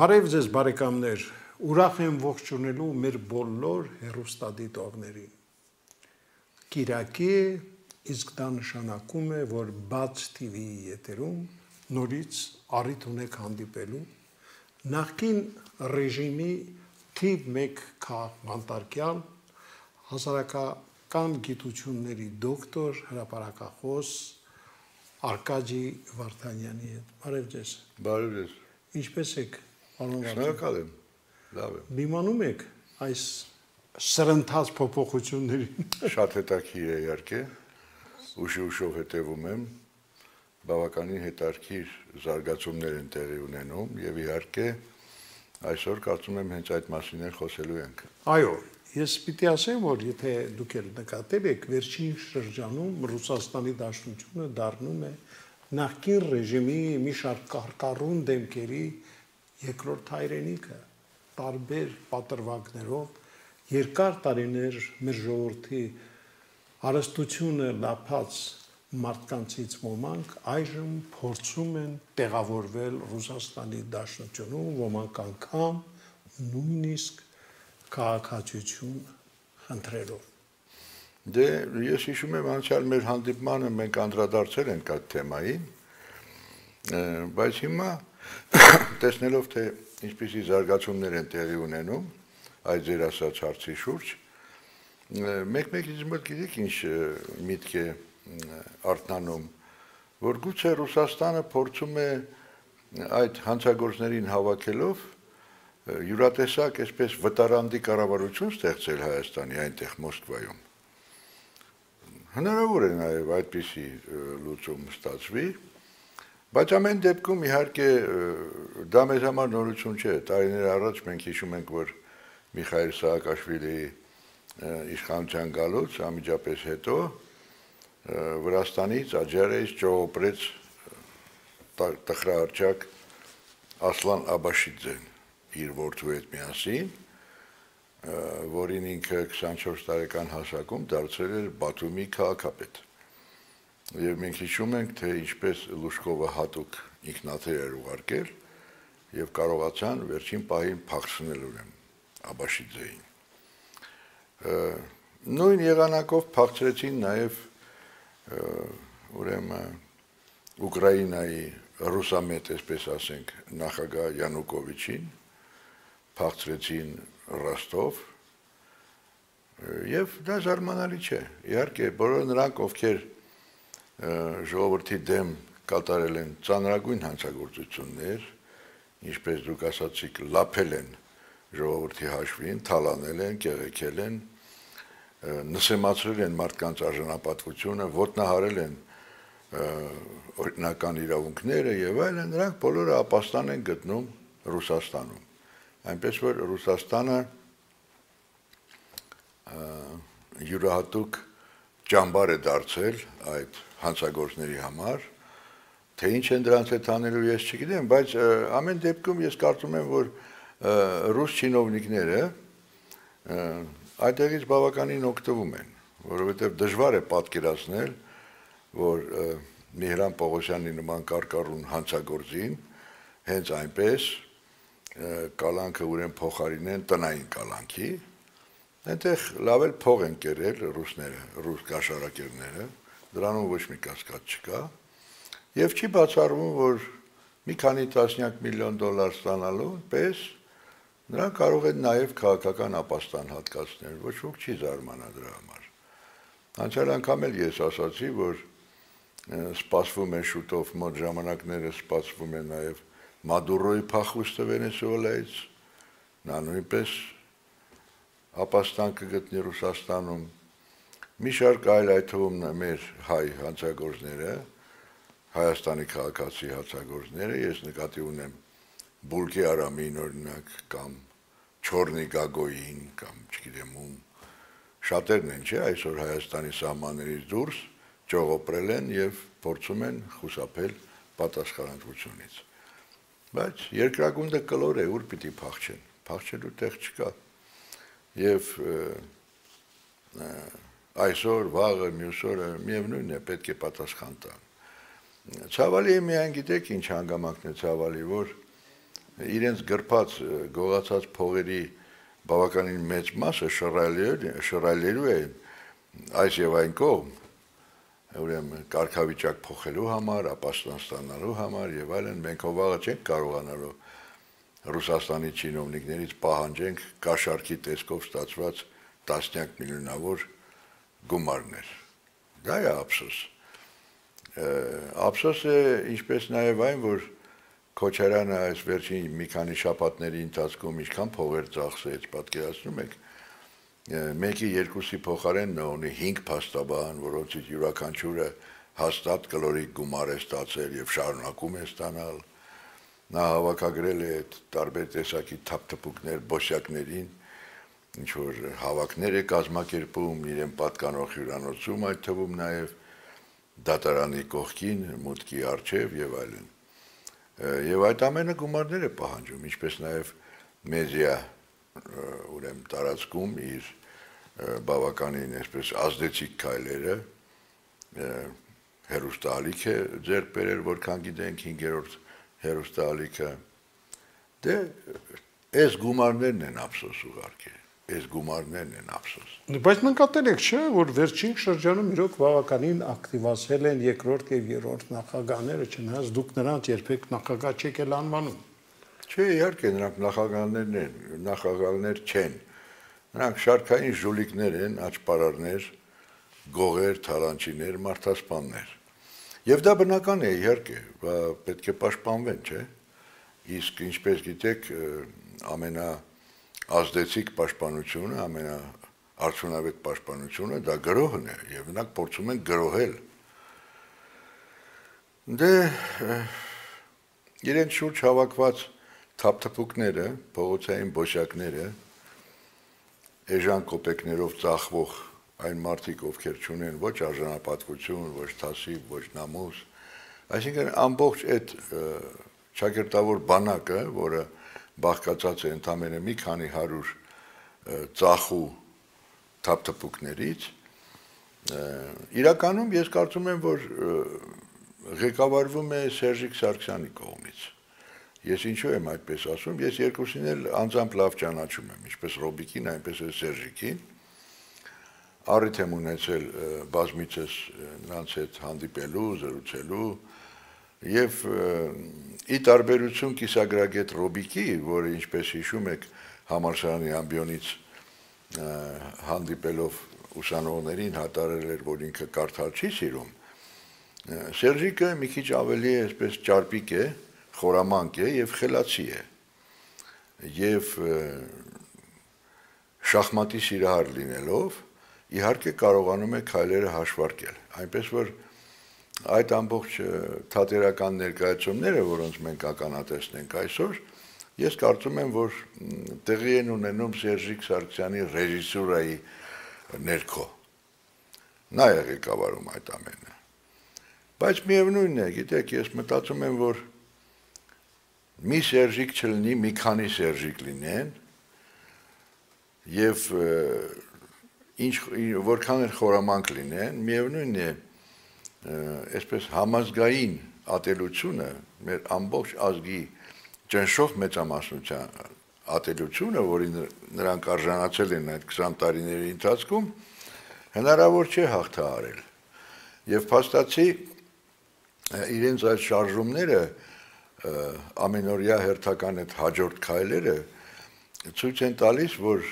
Բարև ձեզ բարեկամներ, ուրախ եմ ողջունելու մեր բոլոր հեռուստադիտողներին։ Կիրակի է, իսկ դա նշանակում է, որ Բաց TV-ի եթերում նորից առիթ ունեք հանդիպելու նախկին ռեժիմի թիվ 1 քաղաքապետարան հասարակական գիտությունների դոկտոր հրապարակախոս Արկադի Վարդանյանի հետ։ Բարև ձեզ։ Բարև ձեզ։ Ինչպե՞ս եք, պարոն Վարդանյան։ Շնորհակալ եմ։ Լավ եմ։ Դիմանում եք այս սրընթաց փոփոխություններին։ Շատ հետաքրքիր է իհարկե։ Ուշով հետևում եմ։ Բավականին հետաքրքիր զարգացումներ են տեղի ունենում եւ իհարկե այսօր կարծում եմ հենց այդ մասին էլ խոսելու ենք։ Այո, ես պիտի ասեմ, որ եթե դուք եք նկատել եք, վերջին շրջանում Ռուսաստանի Դաշնությունը դառնում է նախկին ռեժիմի մի շարք կարկառուն դեմքերի երկրորդ հայրենիքը, տարբեր պատրվակներով երկար տարիներ մեր ժողովրդի հարստությունը լափած մարդկանցից ոմանք այժմ փորձում են տեղավորվել Ռուսաստանի Դաշնությունում, ոմանք անգամ նույնիսկ քաղաքացիություն խնդրելով։ Դե ես հիշում եմ անցյալ մեր հանդիպմանը մենք անդրադարձել ենք այդ թեմային, բայց հիմա տեսնելով թե ինչպիսի զարգացումներ են տեղի ունենում այդ ձեր ասած հարցի շուրջ, մեկ-մեկից մոտ գիտեք ինչ միտք է արթնանում, որ գուցե Ռուսաստանը փորձում է այդ հանցագործներին հավաքելով յուրատեսակ այսպես վտարանդի կառավարություն ստեղծել Հայաստանի այնտեղ Մոսկվայում։ Հնարավոր է նաև այդպիսի լուծում ստացվի, բայց ամեն դեպքում իհարկե դա մեզ համար նորություն չէ։ Տարիներ առաջ մենք հիշում ենք, որ Միխայել Սահակաշվիլիի իշխանության գալուց անմիջապես հետո Վրաստանից Աջարից ճողոպրեց տխրահարճակ Ասլան Աբաշիձեն իր որդու հետ միասին, որին ինքը 24 տարեկան հասակում դարձել էր Բաթումի քաղաքապետ։ Եվ մենք հիշում ենք, թե ինչպես Լուշկովը հատուկ ինքնաթիռ էր ուղարկել եւ կարողացան վերջին պահին փախցնել ուրեմն Աբաշիձեին։ Նույն եղանակով փախցրեցին նաեւ ուրեմն Ուկրաինայի ռուսամետ, այսպես ասենք, նախագահ Յանուկովիչին, փախցրեցին Ռոստով, եւ դա զարմանալի չէ։ Իհարկե, բոլոր նրանք, ովքեր ժողովրդի դեմ կատարել են ծանրագույն հանցագործություններ, ինչպես դուք ասացիք, լափել են ժողովրդի հաշվին, թալանել են, կեղեքել են, նսեմացրել են մարդկանց արժանապատվությունը, ոտնահարել են օրինական իրավունքները եւ այլն, նրանք բոլորը ապաստան են գտնում Ռուսաստանում։ Այնպես որ Ռուսաստանը յուրահատուկ ճամբար է դարձել այդ հանցագործների համար, թե ինչ են դրանց հետ անելու ես չգիտեմ, բայց ամեն դեպքում ես կարծում եմ, որ ռուս չինովնիկները այդտեղից բավականին օգտվում են, որովհետև դժվար է պատկերացնել, որ Միհրան Պողոսյանի նման կարկառուն հանցագործին հենց այնպես կալանքը ուրեմն փոխարինեն տնային կալանքի, այնտեղ լավ էլ փող են կերել ռուսները, ռուս կաշառակերները, դրանում ոչ մի կասկած չկա, եւ չի բացառվում, որ մի քանի տասնյակ միլիոն դոլար ստանալու պես նրանք կարող են նաեւ քաղաքական ապաստան հատկացնել, ոչ ոք չի զարմանա դրա համար։ Անցյալ անգամ էլ ես ասացի, որ սպասվում է շուտով մոտ ժամանակները սպասվում է նաեւ Մադուրոյի փախուստը Վենեսուելայից, նա նույնպես ապաստան կգտնի Ռուսաստանում, մի շարք այլ այդ թվում մեր հայ հանցագործները, Հայաստանի քաղաքացի հանցագործները, ես նկատի ունեմ Բուլկի Արամին օրինակ, կամ Չորնի Գագոյին, կամ չգիտեմ ում, շատերն են, չէ, այսօր Հայաստանի սահմաններից դուրս ճողոպրել են եւ փորձում են խուսափել պատասխանատվությունից։ Բայց երկրագունդը կլոր է, ուր պիտի փախչեն, փախչելու տեղ չկա։ Եվ այսօր, վաղը, մյուս օրը միևնույն է, պետք է պատասխան տան։ Ցավալի է միայն գիտեք ինչ հանգամանքն է ցավալի, որ իրենց գրփած գողացած փողերի բավականին մեծ մասը շռայլելու է այս եւ այն կողմ, ուրեմն կարգավիճակ փոխելու համար, ապաստան ստանալու համար եւ այլն, մենք հովաղը չենք կարողանալու Ռուսաստանի չինովնիկներից պահանջենք կաշառքի տեսքով ստացված տասնյակ միլիոնավոր գումարներ։ Դա է ափսոս։ Ափսոս է ինչպես նաեւ այն, որ Քոչարյանը այս վերջին մի քանի շաբաթների ընթացքում ինչքան փողեր ծախսեց, պատկերացնում եք, մեկի երկուսի փոխարեն նա ունի 5 փաստաբան, որոնցից յուրաքանչյուրը հաստատ կլորիկ գումար է ստացել եւ շարունակում է ստանալ։ Նա հավաքագրել է տարբեր տեսակի թափթփուկներ բոսյակներին, ինչ որ հավաքներ է կազմակերպում իրեն պատկանող հյուրանոցում, այդ թվում նաեւ դատարանի կողքին, մուտքի առջև եւ այլն։ Եվ այդ ամենը գումարներ է պահանջում, ինչպես նաև մեդիա ուրեմն տարածքում իր բավականին այսպես ազդեցիկ քայլերը հերոստալիք է ձեռք բերել, որքան գիտենք 5-րդ հերոստալիքը դե այս գումարներն են ափսոս ուղարկել, այս գումարներն են ափսոս։ Բայց նկատել եք, չէ, որ վերջին շրջանում իրոք բավականին ակտիվացել են երկրորդ եւ երրորդ նախագահները, չնայած դուք նրանց երբեք նախագահ չեք էլ անվանում։ Չէ, իհարկե նրանք նախագահներն են, նախագահներ չեն։ Նրանք շարքային ժուլիկներ են, աճպարարներ, գողեր, թալանչիներ, մարդասպաններ։ Եվ դա բնական է, իհարկե, պետք է պաշտպանվեն, չէ։ Իսկ ինչպես գիտեք, ամենաազդեցիկ պաշտպանությունը, ամենաարդյունավետ պաշտպանությունը դա գրոհն է, եւ նրանք փորձում են գրոհել։ Դե իրենց շուրջ հավաքված թափթփուկները, փողոցային բոսյակները, էժան կոպեկներով ծախվող այն մարդիկ, ովքեր չունեն ոչ արժանապատվություն, ոչ թասիբ, ոչ նամուս, այսինքն ամբողջ այդ ճակերտավոր բանակը, որը բաղկացած է ընդամենը մի քանի 100 ծախու թափթփուկներից, իրականում ես կարծում եմ, որ ղեկավարվում է Սերժիկ Սարգսյանի կողմից։ Ես ինչու եմ այդպես ասում, ես երկուսին էլ անձամբ լավ ճանաչում եմ, ինչպես Ռոբիկին, այնպես էլ Սերժիկին։ Առիթ եմ ունեցել բազմիցս նրանց հետ հանդիպելու, զրուցելու եւ ի տարբերություն կիսագրագետ Ռոբիկի, որը ինչպես հիշում եք համալսարանի ամբիոնից հանդիպելով ուսանողներին հատարել էր, որ ինքը կարդալ չի սիրում, Սերժիկը մի քիչ ավելի այսպես ճարպիկ է, խորամանկ է եւ խելացի է։ Եվ շախմատի սիրահար լինելով, իհարկե կարողանում է քայլերը հաշվարկել։ Այնպես որ այդ ամբողջ թատերական ներկայացումները, որոնց մենք ականատեսնենք այսօր, ես կարծում եմ, որ տեղի են ունենում Սերժիկ Սարգսյանի ռեժիսուրայի ներքո։ Նա է ղեկավարում այդ ամենը։ Բայց միևնույնն է, գիտեք, ես մտածում եմ, որ մի Սերժիկ չլինի, մի քանի Սերժիկ լինեն, եւ որքան էլ խորամանկ լինեն, միևնույնն է, այսպես համազգային ատելությունը, մեր ամբողջ ազգի ճնշող մեծամասնության ատելությունը, որին նրանք արժանացել են այդ 20 տարիների ընթացքում, հնարավոր չէ հաղթահարել։ Եվ փաստացի իրենց այդ շարժումները ամենօրյա հերթական այդ հաջորդ քայլերը ցույց են տալիս, որ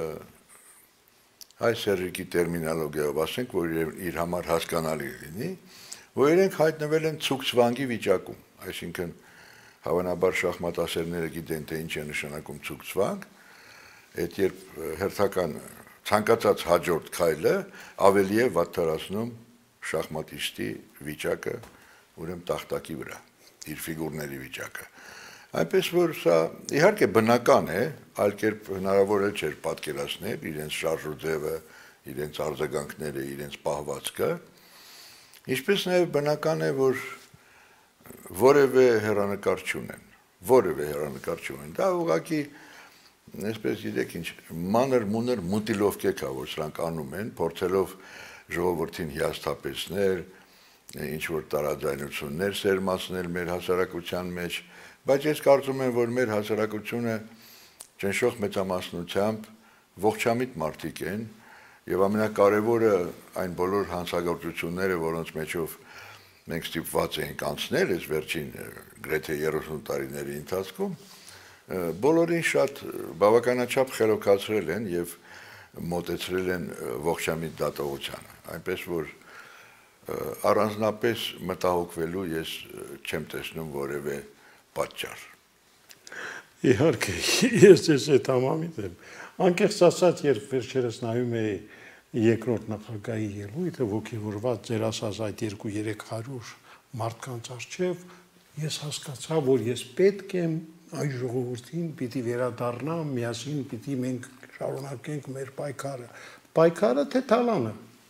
այս Սերժիկի տերմինոլոգիայով ասենք, որ իր համար հասկանալի լինի, որ իրենք հայտնվել են ցուկցվանգի վիճակում, այսինքն հավանաբար շախմատասերները գիտեն, թե ինչ է նշանակում ցուկցվանգ, այդ երբ հերթական ցանկացած հաջորդ քայլը ավելի է վատթարացնում շախմատիստի վիճակը, ուրեմն տախտակի վրա, իր ֆիգուրների վիճակը։ Այնպես որ սա իհարկե բնական է, այլ կերպ հնարավոր էլ չէր պատկերացնել իրենց շարժուձևը, իրենց արձագանքները, իրենց պահվածքը, ինչպես նաև բնական է, որ որևէ հեռանկար չունեն, դա ուղղակի այսպես գիտեք ինչ մանր-մունր մուտիլովկեքա, որ սրանք անում են, փորձելով ժողովրդին հիասթափեցնել, ինչ որ տարաձայնություններ սերմացնել մեր հասարակության մեջ, Բայց ես կարծում եմ, որ մեր հասարակությունը ճնշող մեծամասնությամբ ողջամիտ մարդիկ են եւ ամենակարևորը այն բոլոր հանցագործությունները, որոնց մեջով մենք ստիպված ենք անցնել այս վերջին գրեթե 30 տարիների ընթացքում, բոլորին շատ բավականաչափ խելոքացրել են եւ մոտեցրել են ողջամիտ դատողությանը, այնպես որ առանձնապես մտահոգվելու ես չեմ տեսնում որևէ պատճառ։ Իհարկե, ես այդ համամիտ եմ։ Անկեղծ ասած, երբ վերջերս նայում էի երկրորդ նախագահի ելույթը, ոգևորված ձեր ասած այդ 200-300 մարդկանց առջև, ես հասկացա, որ ես պետք եմ այս ժողովրդին պիտի վերադառնամ, միասին պիտի մենք շարունակենք մեր պայքարը։ Պայքարը թե թալանը։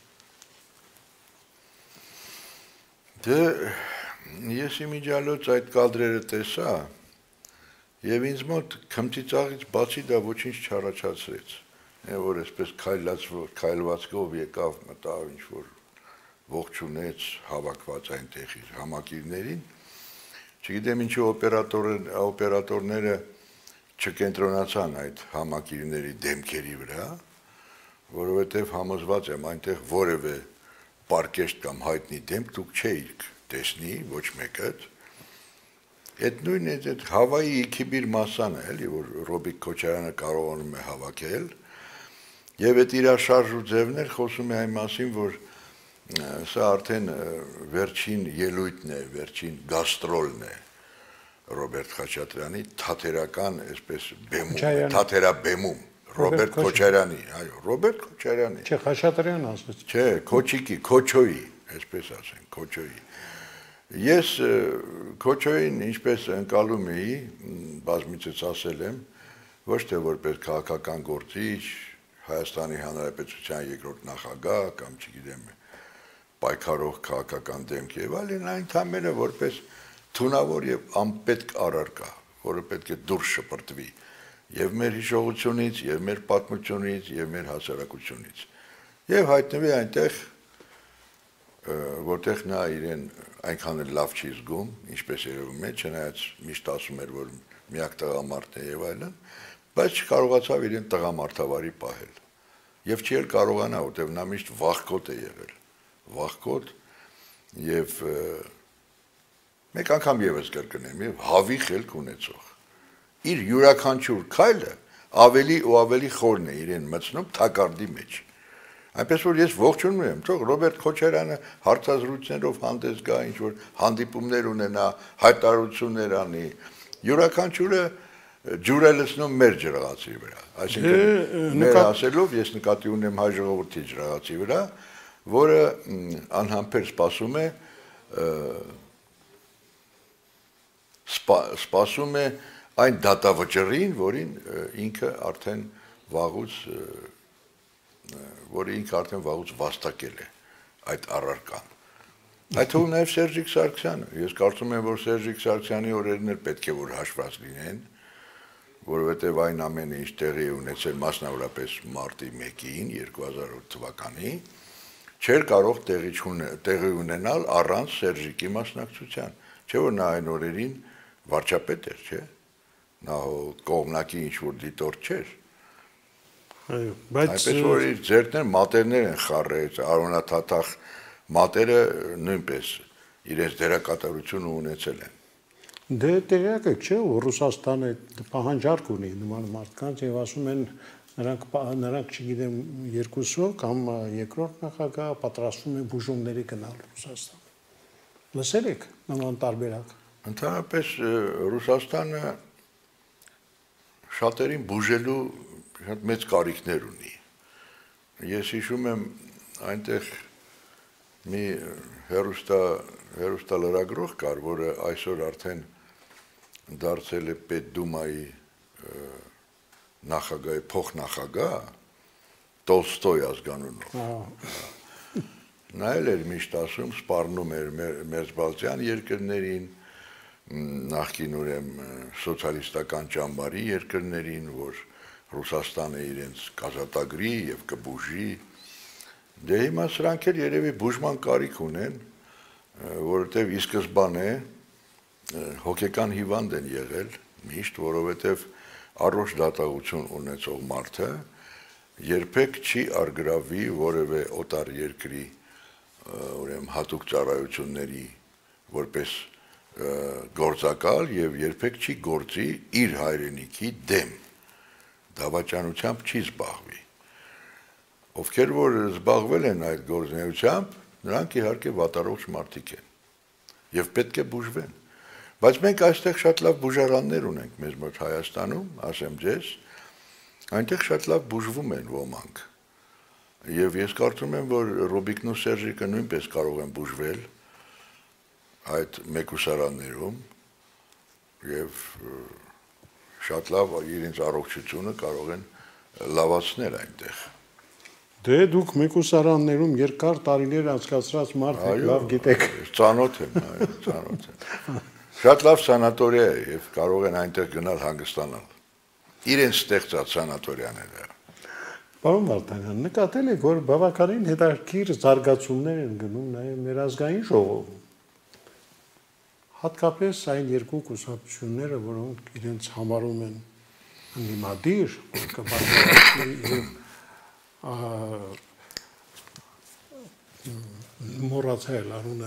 Դե ես իմիջիալոց այդ կադրերը տեսա եւ ինձ մոտ քմծիծաղից բացի դա ոչինչ չառաջացրեց։ Որ այսպես քայլվածքով եկավ մտավ ինչ որ ողջունեց հավաքված այնտեղ իր համակիրներին։ Չգիտեմ ինչու օպերատորները չկենտրոնացան այդ համակիրների դեմքերի վրա, որովհետև համոզված եմ այնտեղ որևէ պարկեշտ կամ հայտնի դեմք դուք չէիք տեսնի, ոչ մեկը։ Այդ նույն այդ Հավայի իքիբիր մասան է, էլի, որ Ռոբիկ Քոչարյանը կարողանում է հավաքել, եւ այդ իր շարժ ու ձևներ խոսում է այն մասին, որ սա արդեն վերջին ելույթն է, վերջին գաստրոլն է Ռոբերտ Խաչատրյանի թատերական, այսպես բեմում, թատերաբեմում Ռոբերտ Քոչարյանի, այո, Ռոբերտ Քոչարյանի։ Չէ, Խաչատրյան ասաց։ Չէ, Քոչիկի, Քոչոյի, այսպես ասեն, Քոչոյի։ Ես Քոչոյին ինչպես ընկալում էի, բազմիցս ասել եմ, ոչ թե որպես քաղաքական գործիչ, Հայաստանի Հանրապետության երկրորդ նախագահ կամ չգիտեմ պայքարող քաղաքական դեմք եւ այլն, այնքանները որպես թունավոր եւ անպետք առարկա, որը պետք է դուրս շպրտվի եւ մեր հիշողությունից, եւ մեր պատմությունից, եւ մեր հասարակությունից։ Եվ հայտնվի այնտեղ, որտեղ նա իրեն այնքան էլ լավ չի զգում, ինչպես երևում է, չնայած միշտ ասում էր, որ միակ տղամարդն է եւ այլն, բայց չկարողացավ իրեն տղամարդավարի պահել։ Եվ չի էլ կարողանա, որտեղ նա միշտ վախկոտ է եղել։ Վախկոտ եւ մեկ անգամ եւս կրկնեմ, եւ հավի խելք ունեցող։ Իր յուրաքանչյուր քայլը ավելի ու ավելի խորն է իրեն մտցնում թակարդի մեջ։ Այնպես որ ես ողջունում եմ, թող Ռոբերտ Քոչարյանը հարցազրույցներով հանդես գա, ինչ որ հանդիպումներ ունենա, հայտարարություններ անի, յուրաքանչյուրը ջուր է լցնում մեր ջրաղացի վրա, այսինքն մեր ասելով ես նկատի ունեմ հայ ժողովրդի ջրաղացի վրա, որը անհամբեր սպասում է այն դատավճռին, որին ինքը արդեն վաղուց վաստակել է այդ առարկան։ Այդ թվում նաև Սերժիկ Սարգսյանը, ես կարծում եմ, որ Սերժիկ Սարգսյանի օրերն էլ պետք է որ հաշված լինեն, որովհետև այն ամենը ինչ տեղի է ունեցել մասնավորապես մարտի 1-ին 2008 թվականին, չէր կարող տեղի ունենալ առանց Սերժիկի մասնակցության, չէ՞ որ նա այն օրերին վարչապետ էր, չէ՞։ Նա կողմնակի ինչ-որ դիտորդ չէր։ Այո, բայց այնպես որ իր ձեռքներ մատերներ են խառել, արոնաթաթախ մատերը նույնպես իրենց դերակատարությունը ունեցել են։ Դե տեղյակ եք, չէ՞, որ Ռուսաստանը պահանջարկ ունի նման մարդկանց եւ ասում են նրանք չգիտեմ երկուսով կամ երկրորդ նախագահը պատրաստվում են բուժումների գնալ Ռուսաստան։ Լսել եք նման տարբերակ։ Ընդհանրապես Ռուսաստանը շատերին բուժելու շատ մեծ կարիքներ ունի։ Ես հիշում եմ այնտեղ մի հերոստալարագրող կար, որը այսօր արդեն դարձել է Պետդումայի նախագահի փոխնախագահ Տոլստոյ ազգանունով։ Նա էլ էր միշտ ասում, սպառնում էր մերձբալթյան երկրներին, նախկին ուրեմն սոցիալիստական ճամբարի երկրներին, որ Ռուսաստանը իրենց կազատագրի եւ կբուժի։ Դե հիմա սրանք էլ երևի բուժման կարիք ունեն, որովհետեւ ի սկզբանե հոգեկան հիվանդ են եղել միշտ, որովհետև առողջ դատողություն ունեցող մարդը երբեք չի արգրավի որևէ օտար երկրի ուրեմն հատուկ ծառայությունների որպես գործակալ եւ երբեք չի գործի իր հայրենիքի դեմ դավաճանությամբ չի զբաղվի ովքեր որ զբաղվել են այդ գործունեությամբ նրանք իհարկե վատառողջ մարդիկ են եւ պետք է բուժվեն բայց մենք այստեղ շատ լավ բուժարաններ ունենք մեզ մոտ Հայաստանում ասեմ ձեզ այնտեղ շատ լավ բուժվում են ոմանք եւ ես կարծում եմ որ Ռոբիկն ու Սերժիկը նույնպես կարող են բուժվել այդ մեկուսարաններում եւ շատ լավ իրենց առողջությունը կարող են լավացնել այնտեղ Դե դուք մեկուսարաններում երկար տարիներ անցկացրած մարդ եք լավ գիտեք ծանոթ եմ ծանոթ եմ շատ լավ սանատորիա է եւ կարող են այնտեղ գնալ հանգստանալ իրենց ստեղծած սանատորիաները Պարոն Վարդանյան նկատել եք որ բավականին հետաքրքիր զարգացումներ են գնում նաեւ մեր ազգային ժողովում հատկապես այն երկու կուսակցությունները որոնք իրենց համարում են ընդդիմադիր կբարձրացնի մոռացել անունը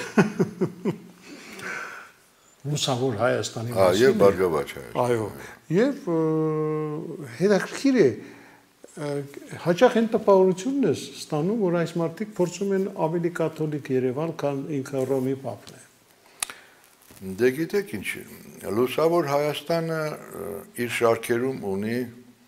Լուսավոր Հայաստանի մասին եւ Բարգավաճ Հայաստան այո եւ հետաքրքիր է հաճախ այն տպավորությունն է ստանում որ այս մարդիկ փորձում են ավելի կաթոլիկ Երևան քան ինքը Ռոմի Պապն է Դե գիտեք ինչ Լուսավոր Հայաստանը իր շարքերում ունի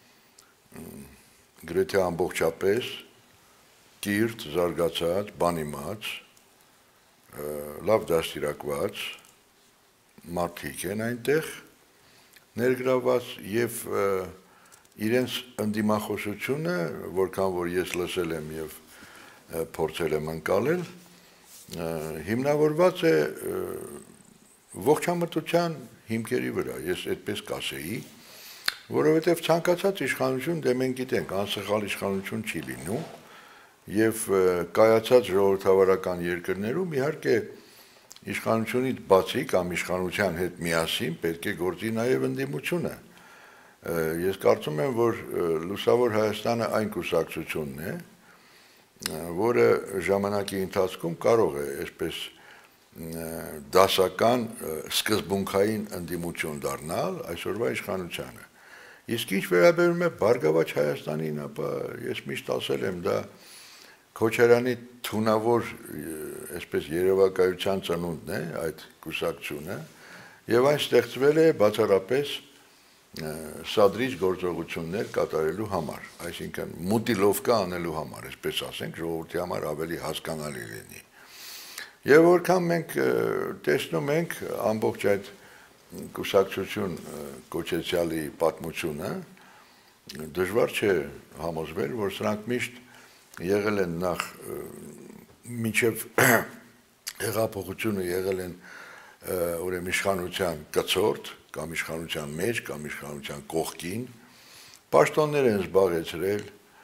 գրեթե ամբողջապես կիրթ, զարգացած, բանիմաց, լավ դաստիարակված մարդիկ են այնտեղ ներգրաված եւ իրենց ընդդիմախոսությունը, որքան որ ես լսել եմ եւ փորձել եմ անցալել, հիմնավորված է ողջամտության հիմքերի վրա, ես այդպես կասեի, որովհետև ցանկացած իշխանություն դե մենք գիտենք, անսխալ իշխանություն չի լինում եւ կայացած ժողովրդավարական երկրներում իհարկե իշխանությունից բացի կամ իշխանության հետ միասին պետք է գործի նաեւ ընդդիմությունը։ Ես կարծում եմ, որ Լուսավոր Հայաստանը այն կուսակցությունն է, որը ժամանակի ընթացքում կարող է այսպես դասական սկզբունքային ընդդիմություն դառնալ այսօրվա իշխանությանը։ Իսկ ինչ վերաբերում է Բարգավաճ Հայաստանին, ապա ես միշտ ասել եմ, դա Քոչարյանի թունավոր այսպես երևակայության ծնունդն է այդ կուսակցությունը, եւ այն ստեղծվել է բացառապես սադրիչ գործողություններ կատարելու համար, այսինքն մուտիլովկա անելու համար, այսպես ասենք, ժողովրդի համար ավելի հասկանալի լինի։ Եվ որքան մենք տեսնում ենք ամբողջ այդ կուսակցություն կոչեցյալի պատմությունը, դժվար չէ համոզվել, որ սրանք միշտ եղել են նախ մինչև հեղափոխությունը եղել են ուրեմն իշխանության կցորդ կամ իշխանության մեջ կամ իշխանության կողքին, պաշտոններ են զբաղեցրել,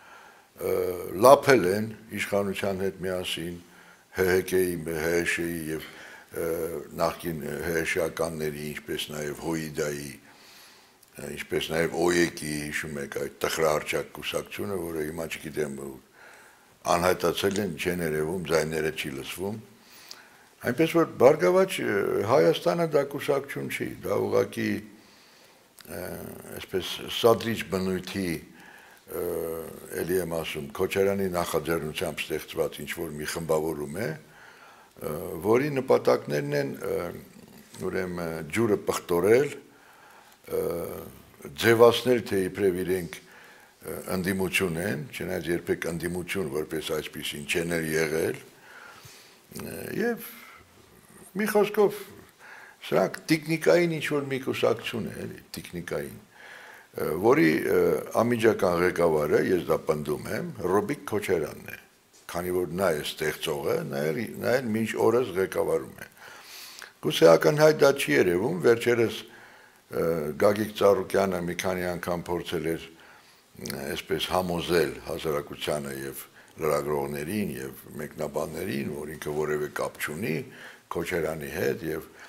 լափել են իշխանության հետ միասին ՀՀԿ-ի, ՀՀՇ-ի եւ նախկին ՀՀՇ-ականների, ինչպես նաեւ ՀՈԻԴ-ի, ինչպես նաեւ ՕԵԿ-ի, հիշում եք այդ տխրահարճակ կուսակցությունը, որը հիմա չգիտեմ անհայտացել են, չեն երևում, ձայները չի լսվում։ Այնպես որ Բարգավաճ Հայաստանը դա կուսակցություն չի, դա ուղղակի այսպես սադրիչ բնույթի էլի եմ ասում, Քոչարյանի նախաձեռնությամբ ստեղծված ինչ-որ մի խմբավորում է, որի նպատակներն են ուրեմն ջուրը պղտորել, ձևացնել, թե իբրև իրենք ընդդիմություն են, չնայած երբեք ընդդիմություն որպես այսպիսին չեն եղել, եւ մի խոսքով սրանք տեխնիկային ինչ-որ մի կուսակցություն է, էլի, տեխնիկային, որի անմիջական ղեկավարը, ես դա պնդում եմ, Ռոբիկ Քոչարյանն է, քանի որ նա է ստեղծողը, նա էլ մինչ օրս ղեկավարում է։ Գուցե ակնհայտ դա չի երևում, վերջերս Գագիկ Ծառուկյանը մի քանի անգամ փորձել էր այսպես համոզել հասարակությանը եւ լրագրողներին եւ մեկնաբաններին, որ ինքը որևէ կապ չունի Քոչարյանի հետ եւ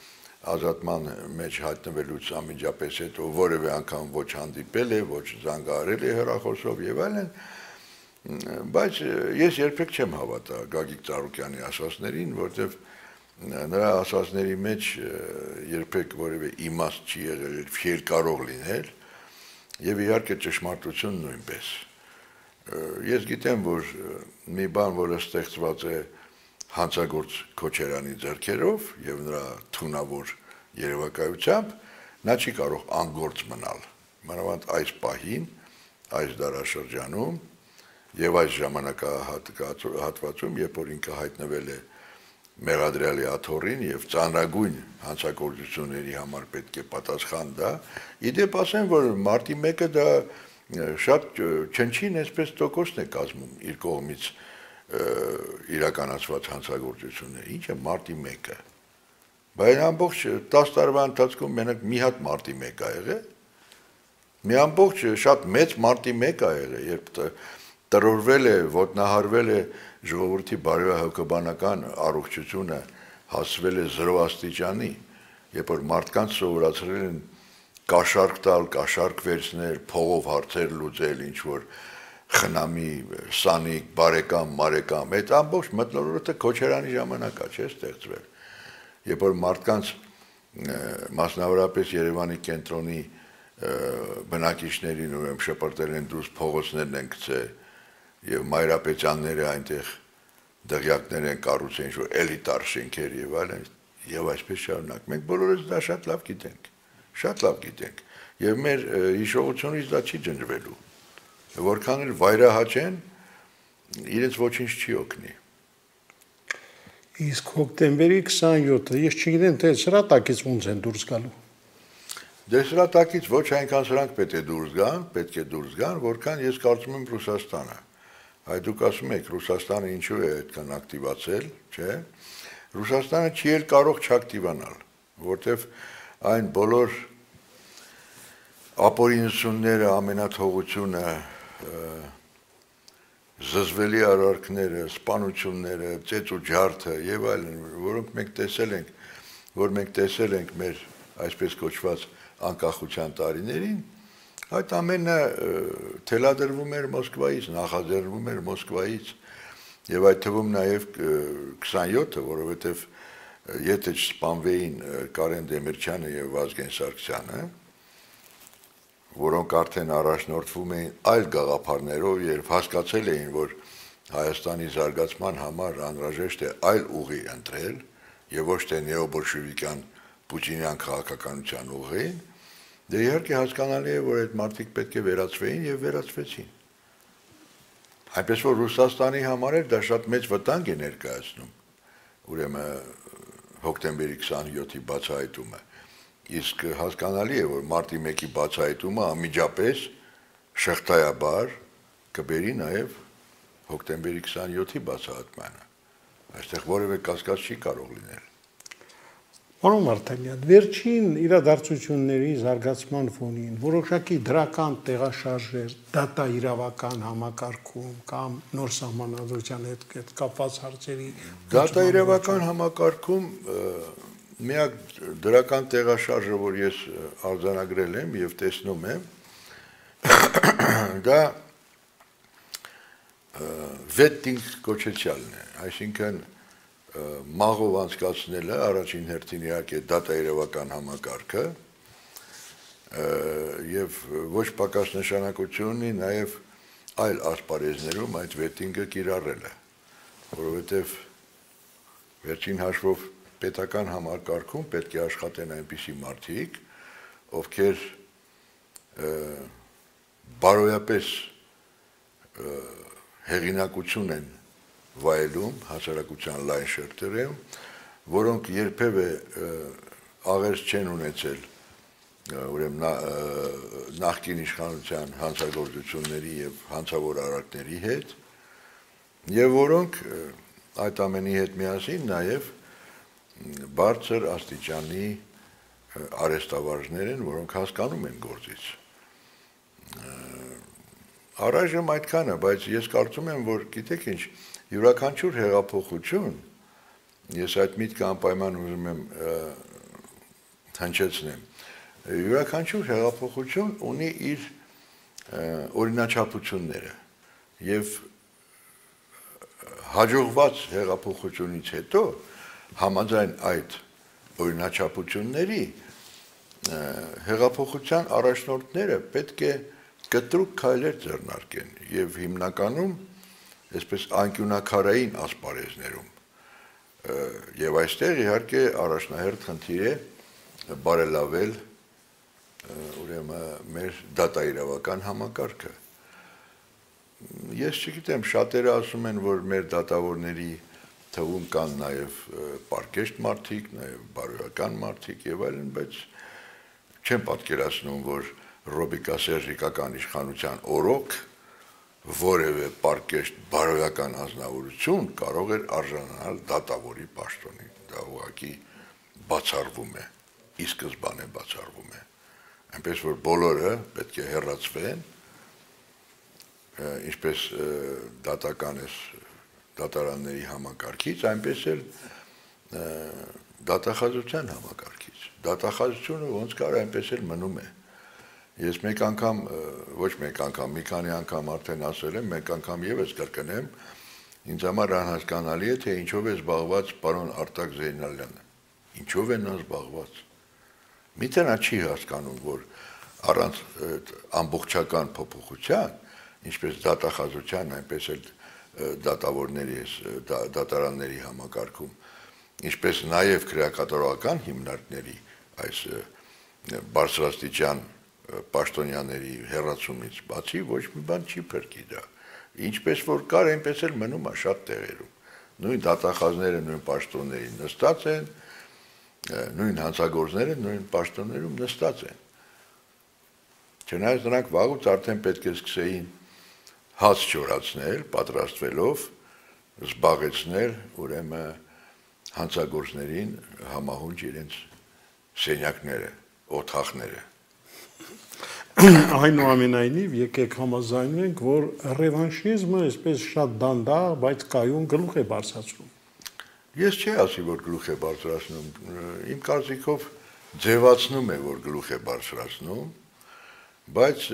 ազատման մեջ հայտնվելուց անմիջապես հետո որևէ անգամ ոչ հանդիպել է, ոչ զանգահարել է հեռախոսով եւ այլն, բայց ես երբեք չեմ հավատա Գագիկ Ծառուկյանի ասածներին, որտեվ նրա ասածների մեջ երբեք որևէ իմաստ չի եղել, չէր կարող լինել եւ իհարկե ճշմարտություն նույնպես։ Ես գիտեմ, որ մի բան, որը ստեղծված է հանցագործ Քոչարյանի ձեռքերով եւ նրա թունավոր երևակայությամբ, նա չի կարող անգործ մնալ։ Մանավանդ այս պահին, այս դարաշրջանում եւ այս ժամանակահատվածում, երբ որ ինքը հայտնվել է մեղադրյալի աթոռին եւ ծանրագույն հանցագործությունների համար պետք է պատասխան տա, իդեպ ասեմ, որ մարտի 1-ը դա շատ չնչին այսպես տոկոսն է կազմում իր կողմից իրականացված հանցագործությունները, ինչ է մարտի 1-ը, բայց ամբողջ 10 տարվա ընթացքում մենակ մի հատ մարտի 1 ա եղել, մի ամբողջ շատ մեծ մարտի 1 ա եղել, երբ տրորվել է, ոտնահարվել է ժողովրդի բարոյահոգեբանական առողջությունը, հասվել է 0 աստիճանի, երբ որ մարդկանց սովորացրել են կաշառք տալ, կաշառք վերցնել, փողով հարցեր լուծել, ինչ որ խնամի, սանիկ, բարեկամ, մարեկամ, այդ ամբողջ մթնոլորտը Քոչարյանի ժամանակա չէ ստեղծվել։ Երբ որ մարդկանց մասնավորապես Երևանի կենտրոնի բնակիչներին ուրեմն շպրտել են դուրս փողոցներն են գցել եւ Մայրապետյանները այնտեղ դղյակներ են կառուցել, ինչ որ էլիտար շենքեր եւ այլն, եւ այսպես շարունակ։ Մենք բոլորս դա շատ լավ գիտենք, շատ լավ գիտենք, եւ մեր հիշողությունից դա չի ջնջվելու։ Որքան էլ վայրահաճեն, իրենց ոչինչ չի օգնի։ Իսկ հոկտեմբերի 27-ը, ես չգիտեմ, թե սրա տակից ոնց են դուրս գալու։ Դե սրա տակից ոչ այնքան սրանք պետք է դուրս գան, որքան ես կարծում եմ Ռուսաստանը։ Այդ դուք ասում եք, Ռուսաստանը ինչու է այդքան ակտիվացել, չէ՞։ Ռուսաստանը չի էլ կարող չակտիվանալ, որտեվ այն բոլոր ապօրինությունները, ամենաթողությունը, զզվելի արարքները, սպանությունները, ծեծ ու ջարդը եւ այլն, որոնք մենք տեսել ենք մեր այսպես կոչված անկախության տարիներին, այդ ամենը թելադրվում էր Մոսկվայից, նախաձեռնվում էր Մոսկվայից եւ այդ թվում նաեւ 27-ը, որովհետեւ եթե չսպանվեին Կարեն Դեմիրճյանը եւ Վազգեն Սարգսյանը, որոնք արդեն առաջնորդվում էին այլ գաղափարներով եւ հասկացել էին, որ Հայաստանի զարգացման համար անհրաժեշտ է այլ ուղի ընտրել եւ ոչ թե նեոբոլշևիկյան պուտինյան քաղաքականության ուղին, դե իհարկե հասկանալի է, որ այդ մարդիկ պետք է վերացվեին եւ վերացվեցին։ Այնպես որ Ռուսաստանի համար էլ դա շատ մեծ վտանգ է ներկայացնում, ուրեմն հոկտեմբերի 27-ի բացահայտումը։ Իսկ հասկանալի է, որ մարտի 1-ի բացահայտումը անմիջապես շղթայաբար կբերի նաև հոկտեմբերի 27-ի բացահայտմանը։ Այստեղ որևէ կասկած չի կարող լինել։ Պարոն Մարտիրոսյան, վերջին իրադարձությունների զարգացման ֆոնին որոշակի դրական տեղաշարժեր դատա իրավական համակարգում կամ նոր սահմանադրության հետ կապված հարցերի դատա իրավական համակարգում միակ դրական տեղաշարժը, որ ես արձանագրել եմ եւ տեսնում եմ, դա vetting կոչեցյալն է, այսինքն մաղով անցկացնելը առաջին հերթին իհարկե դատա իրավական համակարգը եւ ոչ պակաս նշանակություն ունի նաեւ այլ ասպարեզներում այդ vetting-ը կիրառելը, որովհետեւ վերջին հաշվով պետական համակարգում պետք է աշխատեն այնպիսի մարդիկ, ովքեր բարոյապես հեղինակություն են վայելում հասարակության լայն շերտերում, որոնք երբևէ աղերս չեն ունեցել ուրեմն նախկին իշխանության հանցագործությունների եւ հանցավոր արարքների հետ, եւ որոնք այդ ամենի հետ միասին նաեւ բարձր աստիճանի արեստավարժներ են, որոնք հասկանում են գործից։ Առայժմ այդքանը, բայց ես կարծում եմ, որ գիտեք ինչ, յուրաքանչյուր հեղափոխություն, ես այդ միտքը անպայման ուզում եմ հնչեցնեմ։ Յուրաքանչյուր հեղափոխություն ունի իր օրինաչափությունները եւ հաջողված հեղափոխությունից հետո համաձայն այդ օրինաչափությունների հեղափոխության առաջնորդները պետք է կտրուկ քայլեր ձեռնարկեն եւ հիմնականում այսպես անկյունակարային ասպարեզներում եւ այստեղ իհարկե առաջնահերթ խնդիր է բարելավել ուրեմն մեր դատաիրավական համակարգը։ Ես չգիտեմ, շատերը ասում են, որ մեր դատավորների թվում կան նաև պարկեշտ մարդիկ, նաև բարոյական մարդիկ եւ այլն, բայց չեմ պատկերացնում, որ ռոբիկասերժիկական իշխանության օրոք որևէ պարկեշտ բարոյական անձնավորություն կարող էր արժանանալ դատավորի պաշտոնի։ Դա ուղղակի բացառվում է, ի սկզբանե բացառվում է։ Այնպես որ բոլորը պետք է հեռացվեն, ինչպես դատարանների համակարգից, այնպես էլ դատախազության համակարգից։ Դատախազությունը ոնց կար, այնպես էլ մնում է։ Ես մեկ անգամ, ոչ մեկ անգամ, մի քանի անգամ արդեն ասել եմ, մեկ անգամ եւս կրկնեմ, ինձ համար անհասկանալի է, թե ինչով է զբաղված պարոն Արտակ Զեյնալյանը։ Ինչով է նա զբաղված։ Միթե նա չի հասկանում, որ առանց ամբողջական փոփոխության, ինչպես դատախազության, այնպես էլ դատարանների համակարգում, ինչպես նաև քրեակատարողական հիմնարկների այս բարձրաստիճան պաշտոնյաների հեռացումից բացի ոչ մի բան չի փրկի դա։ Ինչպես որ կար, այնպես էլ մնում է շատ տեղերում։ Նույն դատախազները նույն պաշտոններին նստած են, նույն հանցագործները նույն պաշտոններում նստած են։ Չնայած նրանք վաղուց արդեն պետք է սկսեին հաց չորացնել, պատրաստվելով զբաղեցնել ուրեմն հանցագործներին համահունչ իրենց սենյակները, օթախները։ Այնուամենայնիվ եկեք համաձայնենք, որ ռևանշիզմը այսպես շատ դանդաղ, բայց կայուն գլուխ է բարձրացնում։ Ես չի ասի, որ գլուխ է բարձրացնում, իմ կարծիքով ձևացնում է, որ գլուխ է բարձրացնում, բայց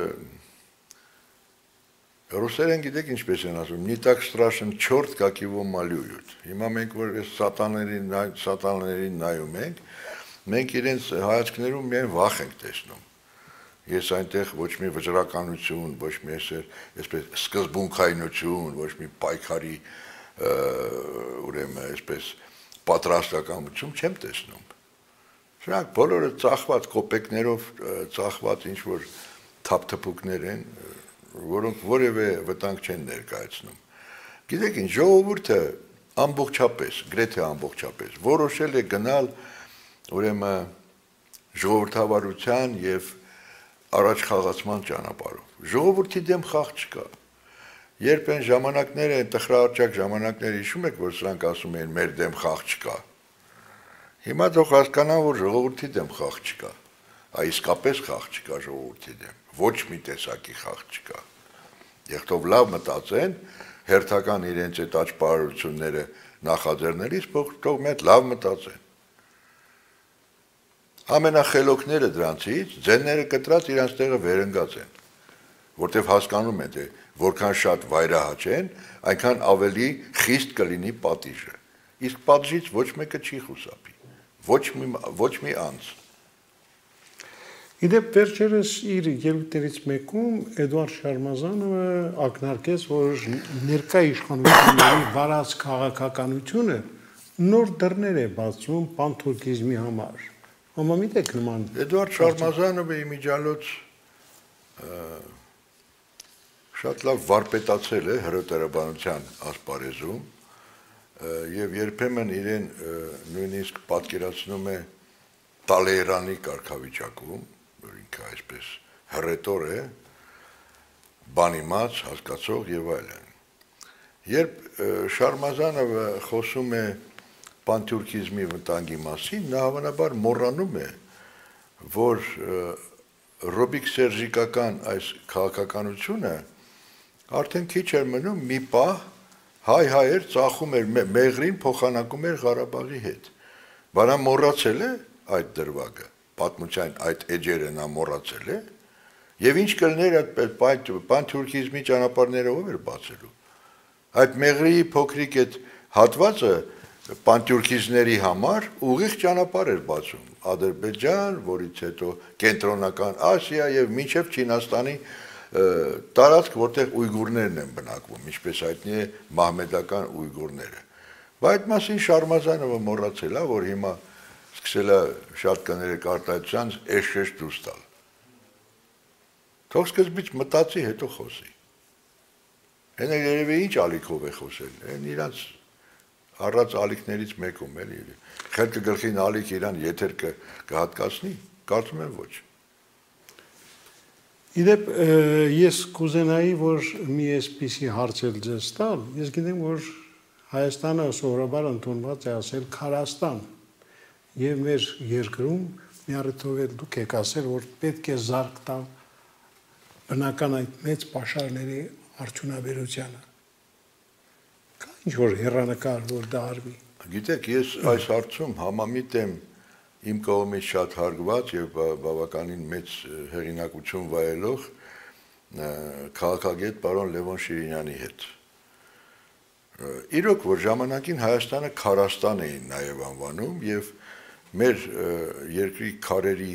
ռուսերեն գիտեք ինչպես են ասում, «Не так страшен черт, как его малюют»։ Հիմա մենք որ այս սատանաներին նայում ենք, մենք իրենց հայացքներում միայն վախ ենք տեսնում։ Ես այնտեղ ոչ մի վճռականություն, ոչ մի այսպես սկզբունքայնություն, ոչ մի պայքարի ուրեմն այսպես պատրաստակամություն չեմ տեսնում։ Սրանք բոլորը ծախված կոպեկներով ծախված ինչ որ թափթփուկներ են, որոնք որևէ վտանգ չեն ներկայացնում։ Գիտեք ինչ, ժողովուրդը ամբողջապես, գրեթե ամբողջապես որոշել է գնալ ուրեմն ժողովրդավարության եւ առաջ խաղացման ճանապարհով։ Ժողովրդի դեմ խաղ չկա։ Երբ այն ժամանակները, այն տխրահարճակ ժամանակները հիշում եք, որ սրանք ասում էին մեր դեմ խաղ չկա։ Հիմա թող հասկանան, որ ժողովրդի դեմ խաղ չկա։ Իսկապես խաղ չկա ժողովրդի դեմ։ Ոչ մի տեսակի խաղ չկա։ Եղթով լավ մտածեն, հերթական իրենց այդ աճպարարությունները նախաձեռնելիս թող մեծ լավ մտածեն։ Ամենախելոքները դրանցից ձենները կտրած իրանց տեղը վերընկած են, որտեվ հասկանում են, թե որքան շատ վայրահաճ են, այնքան ավելի խիստ կլինի պատիժը։ Իսկ պատժից ոչ մեկը չի խուսափի, ոչ մի անձ։ Իդեպ վերջերս իր ելույթներից մեկում Էդուարդ Շարմազանովը ակնարկեց, որ ներկա իշխանությունների վարած քաղաքականությունը նոր դռներ է բացում պանթուրքիզմի համար։ Համամիտ եք նման։ Էդուարդ Շարմազանովը իմիջիալոց շատ լավ վարպետացել է հրետորաբանության ասպարեզում եւ երբեմն իրեն նույնիսկ պատկերացնում է Տալեյրանի կարգավիճակում, որ ինքը այսպես հրետոր է, բանիմաց, հասկացող եւ այլն։ Երբ Շարմազանովը խոսում է պանթուրքիզմի վտանգի մասին, նա հավանաբար մոռանում է, որ ռոբիկ սերժիկական այս քաղաքականությունը արդեն քիչ էր մնում մի պահ հայ-հայեր ծախում էր Մեղրին փոխանակում էր Ղարաբաղի հետ։ Բանա մոռացել է, այդ դրվագը, պատմության այդ էջերը նա մոռացել է, եւ ինչ կլներ այդ պանթուրքիզմի ճանապարհները ով էր բացելու։ Այդ մեղրի փոքրիկ այդ հատվածը պանթուրքիզների համար ուղիղ ճանապարհ էր բացում Ադրբեջան, որից հետո կենտրոնական Ասիա եւ մինչեւ Չինաստանի տարածք, որտեղ ույգուրներն են բնակվում, ինչպես հայտնի է մահմեդական ույգուրները։ Բայց այդ մասին Շարմազանովը մոռացել է, որ հիմա սկսել է շատ կներեք արտահայտության էշ դուրս տալ։ Թող սկզբից մտածի, հետո խոսի։ Հենա երևի ինչ ալիքով է խոսել, այն իրանց առած ալիքներից մեկում էլի։ Խելքը գլխին ալիք իրան եթեր կհատկացնի, կարծում եմ ոչ։ Իդեպ ես կուզենայի, որ մի այսպիսի հարց էլ ձեզ տալ, ես գիտեմ, որ Հայաստանը սովորաբար ընդունված է ասել Քարաստան, եւ մեր երկրում մի առիթով էլ դուք եք ասել, որ պետք է զարկ տալ բնական այդ մեծ պաշարների արդյունաբերությանը։ Կա ինչ-որ հեռանկար, որ դա արվի։ Գիտեք, ես այս հարցում համամիտ եմ իմ կողմից շատ հարգված եւ բավականին մեծ հեղինակություն վայելող քաղաքագետ պարոն Լևոն Շիրինյանի հետ։ Իրոք, որ ժամանակին Հայաստանը Քարաստան էին նաեւ անվանում եւ մեր երկրի քարերի,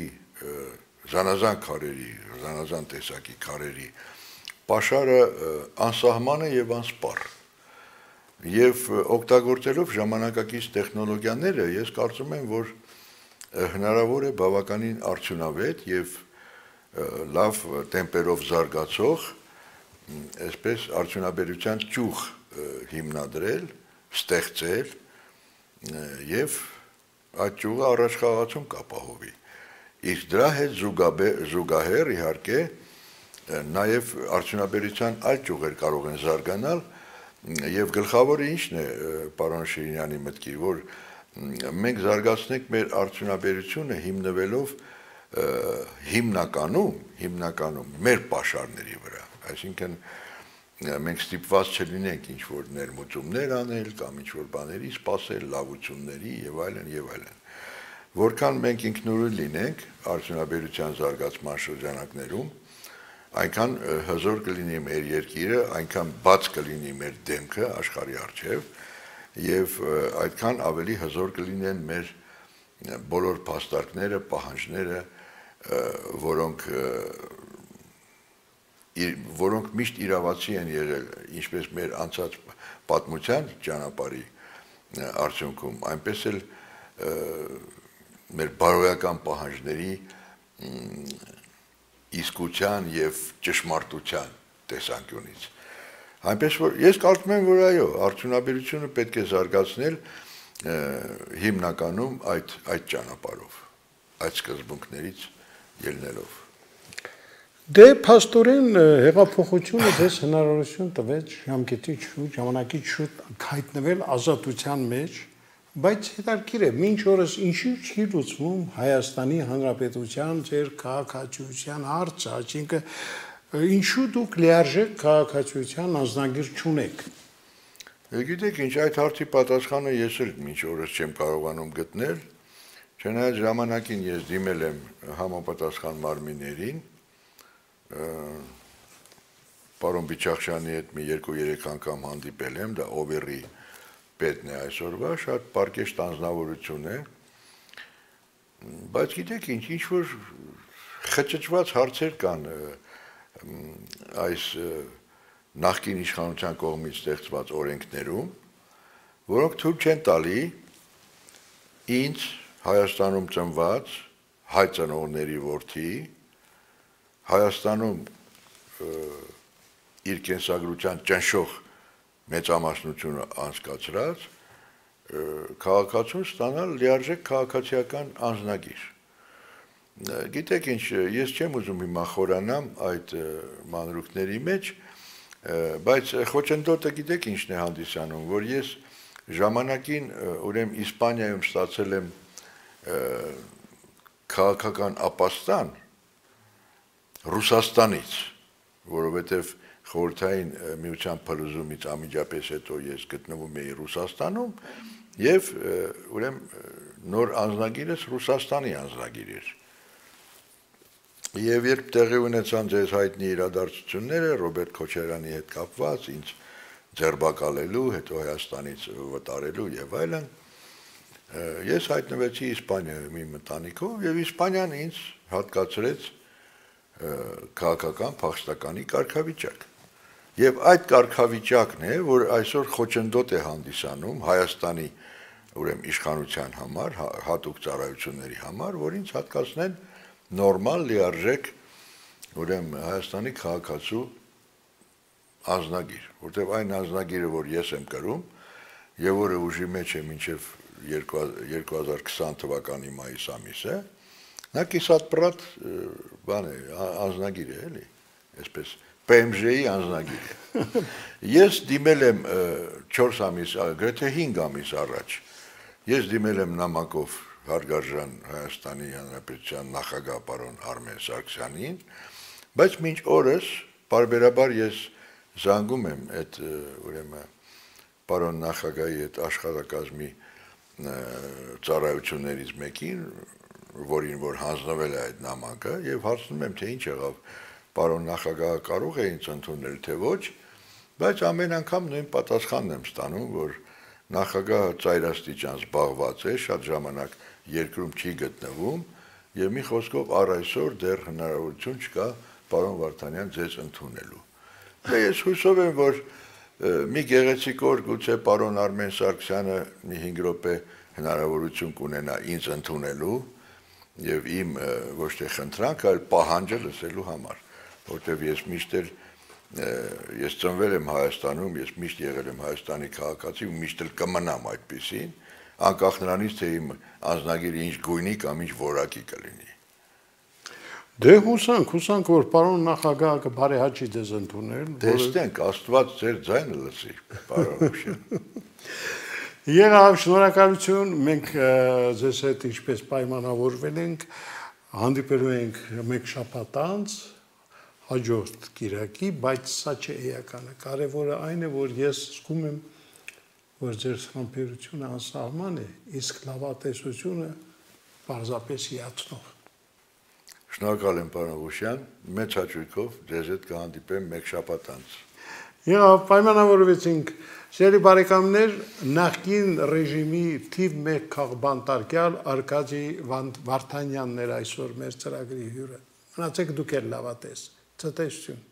զանազան տեսակի քարերի պաշարը անսահման է եւ անսպառ։ Եվ օգտագործելով ժամանակակից տեխնոլոգիաները, ես կարծում եմ, որ հնարավոր է բավականին արդյունավետ եւ լավ տեմպերով զարգացող, այսպես արդյունաբերության ճյուղ հիմնադրել, ստեղծել եւ այդ ճյուղը առաջխաղացում կապահովի։ Իսկ դրա հետ զուգահեռ իհարկե նաեւ արդյունաբերության այլ ճյուղեր կարող են զարգանալ եւ գլխավորը ինչն է պարոն Շիրինյանի մտքի, որ մենք զարգացնենք մեր արդյունաբերությունը հիմնվելով հիմնականում մեր պաշարների վրա, այսինքն մենք ստիպված չլինենք ինչ-որ ներմուծումներ անել կամ ինչ-որ բաների սպասել, լավությունների եւ այլն։ Որքան մենք ինքնուրույն լինենք արդյունաբերության զարգացման շրջանակներում, այնքան հզոր կլինի մեր երկիրը, այնքան բաց կլինի մեր դեմքը աշխարհի առջև եւ այդքան ավելի հզոր կլինեն մեր բոլոր փաստարկները, պահանջները, որոնք միշտ իրավացի են եղել, ինչպես մեր անցած պատմության ճանապարհի արդյունքում, այնպես էլ մեր բարոյական պահանջների իսկության եւ ճշմարտության տեսանկյունից։ Այնպես որ ես կարծում եմ, որ այո, արդյունաբերությունը պետք է զարգացնել հիմնականում այդ ճանապարհով, այդ սկզբունքներից ելնելով։ Դե փաստորեն հեղափոխությունը ձեզ հնարավորություն տվեց ժամանակից շուտ հայտնվել ազատության մեջ, բայց հետաքրքիր է, մինչ օրս ինչի չի լուծվում Հայաստանի Հանրապետության ձեր քաղաքացիության հարցը, այսինքն ինչու դուք լիարժեք քաղաքացիության անձնագիր չունեք։ Գիտեք, ինչ այդ հարցի պատասխանը ես էլ մինչ օրս չեմ կարողանում գտնել, չնայած ժամանակին ես դիմել եմ համապատասխան մարմիններին, պարոն Բիչախշյանի հետ մի 2-3 անգամ հանդիպել եմ, դա Օվերի պետն է այսօրվա, շատ պարկեշտ անձնավորություն է, բայց գիտեք ինչ-որ խճճված հարցեր կան այս նախկին իշխանության կողմից ստեղծված օրենքներում, որոնք թույլ չեն տալի ինձ Հայաստանում ծնված հայ ծնողների որդի, Հայաստանում իր կենսագրության ճնշող մեծամասնությունը անցկացրած քաղաքացուն ստանալ լիարժեք քաղաքացիական անձնագիր։ Գիտեք ինչ, ես չեմ ուզում հիմա խորանամ այդ մանրուքների մեջ, բայց խոչընդոտը գիտեք ինչն է հանդիսանում, որ ես ժամանակին ուրեմն Իսպանիայում ստացել եմ քաղաքական ապաստան Ռուսաստանից, որովհետև խորհրդային միության փլուզումից անմիջապես հետո ես գտնվում էի Ռուսաստանում եւ ուրեմն նոր անձնագիրս Ռուսաստանի անձնագիր էր։ Եվ երբ տեղի ունեցան ձեզ հայտնի իրադարձությունները Ռոբերտ Քոչարյանի հետ կապված, ինձ ձերբակալելու, հետո Հայաստանից վտարելու եւ այլն, ես հայտնվեցի Իսպանիայում իմ ընտանիքով եւ Իսպանիան ինձ հատկացրեց քաղաքական փախստականի կարգավիճակ։ Եվ այդ կարգավիճակն է, որ այսօր խոչընդոտ է հանդիսանում Հայաստանի ուրեմն իշխանության համար, հատուկ ծառայությունների համար, որ ինձ հատկացնեն նորմալ լիարժեք ուրեմն Հայաստանի քաղաքացու անձնագիր, որտեղ այն անձնագիրը, որ ես եմ կրում եւ որը ուժի մեջ է մինչեւ 2020 թվականի մայիս ամիսը, նա կիսատ-պրատ բան է, անձնագիր է, էլի, այսպես PMJ-ի անձնագիր է։ Ես դիմել եմ 4 ամիս, գրեթե 5 ամիս առաջ, ես դիմել եմ նամակով հարգարժան Հայաստանի Հանրապետության նախագահ պարոն Արմեն Սարգսյանին, բայց մինչ օրս բարբերաբար ես զանգում եմ այդ ուրեմն պարոն նախագահի այդ աշխատակազմի ծառայություններից մեկին, որին որ հանձնվել է այդ նամակը եւ հարցնում եմ թե ինչ եղավ, պարոն նախագահը կարող է ինձ ընդունել թե ոչ, բայց ամեն անգամ նույն պատասխանն եմ ստանում, որ նախագահը ծայրաստիճան զբաղված է, շատ ժամանակ երկրում չի գտնվում եւ մի խոսքով առ այսօր դեռ հնարավորություն չկա պարոն Վարդանյան ձեզ ընդունելու։ Ես հույսով եմ, որ մի գեղեցիկ օր գուցե պարոն Արմեն Սարգսյանը մի 5 րոպե հնարավորություն կունենա ինձ ընդունելու եւ իմ ոչ թե խնդրանք, այլ պահանջը լսելու համար, որտեղ ես միշտ ես ծնվել եմ Հայաստանում, ես միշտ եղել եմ Հայաստանի քաղաքացի ու միշտ կմնամ այդպեսին, անկախ նրանից թե իմ անձնագիրը ինչ գույնի կամ ինչ որակի կլինի։ Դե հուսանք, որ պարոն նախագահը կբարեհաճի ձեզ ընդունել։ Տեսնենք, Աստված ձեր ձայնը լսի, պարոն Հուշյան։ Եղավ, շնորհակալություն, մենք ձեզ հետ ինչպես պայմանավորվել ենք, հանդիպելու ենք մեկ շաբաթ անց հաջորդ կիրակի, բայց սա չէ էականը։ Կարևորը այն է, որ ես զգում եմ, որ ձեր համբերությունը անսահման է, իսկ լավատեսությունը պարզապես հիացնող։ Շնորհակալ եմ, պարոն Հուշյան, մեծ հաճույքով ձեզ հետ կհանդիպեմ մեկ շաբաթ անց։ Եվ պայմանավորվեցինք, սիրելի բարեկամներ, նախկին ռեժիմի թիվ 1 քաղբանտարկյալ Արկադի Վարդանյանն էր այսօր մեր ծրագրի հյուրը։ Մնացեք դուք էլ լավատես։ Ցտեսություն։